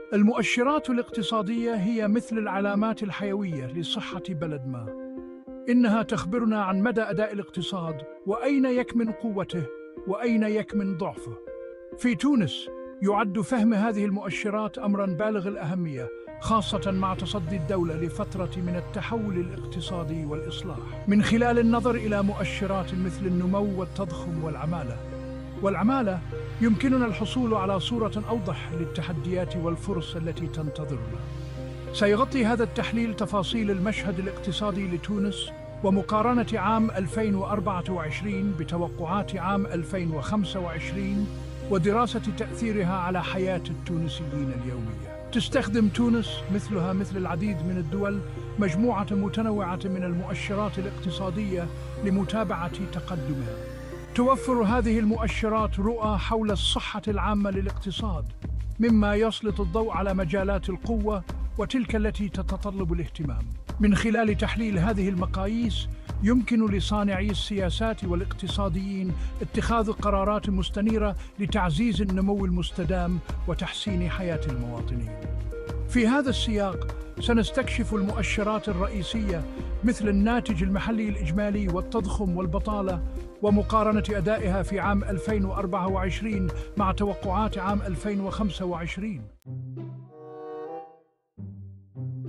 المؤشرات الاقتصادية هي مثل العلامات الحيوية لصحة بلد ما. إنها تخبرنا عن مدى أداء الاقتصاد وأين يكمن قوته وأين يكمن ضعفه. في تونس يعد فهم هذه المؤشرات أمراً بالغ الأهمية، خاصة مع تصدي الدولة لفترة من التحول الاقتصادي والإصلاح، من خلال النظر إلى مؤشرات مثل النمو والتضخم والعمالة يمكننا الحصول على صورة أوضح للتحديات والفرص التي تنتظرنا. سيغطي هذا التحليل تفاصيل المشهد الاقتصادي لتونس ومقارنة عام 2024 بتوقعات عام 2025 ودراسة تأثيرها على حياة التونسيين اليومية. تستخدم تونس مثلها مثل العديد من الدول مجموعة متنوعة من المؤشرات الاقتصادية لمتابعة تقدمها. توفر هذه المؤشرات رؤى حول الصحة العامة للاقتصاد، مما يسلط الضوء على مجالات القوة وتلك التي تتطلب الاهتمام. من خلال تحليل هذه المقاييس يمكن لصانعي السياسات والاقتصاديين اتخاذ قرارات مستنيرة لتعزيز النمو المستدام وتحسين حياة المواطنين. في هذا السياق سنستكشف المؤشرات الرئيسية مثل الناتج المحلي الإجمالي والتضخم والبطالة ومقارنة أدائها في عام 2024 مع توقعات عام 2025.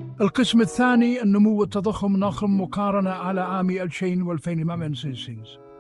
القسم الثاني النمو والتضخم نقم مقارنة على عام 2025.